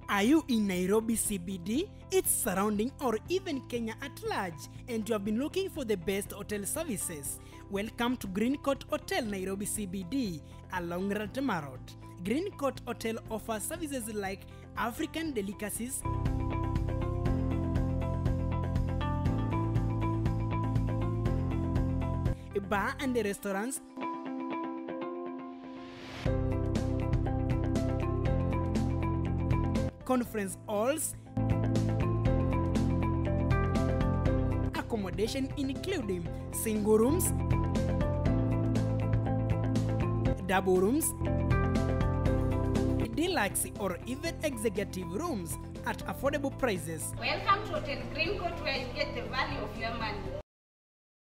Are you in Nairobi CBD, its surrounding, or even Kenya at large, and you have been looking for the best hotel services? Welcome to Green Court Hotel Nairobi CBD along Ratama Road. Green Court Hotel offers services like African delicacies, bar and restaurants, conference halls, accommodation including single rooms, double rooms, deluxe or even executive rooms at affordable prices. Welcome to Hotel Green Court, where you get the value of your money.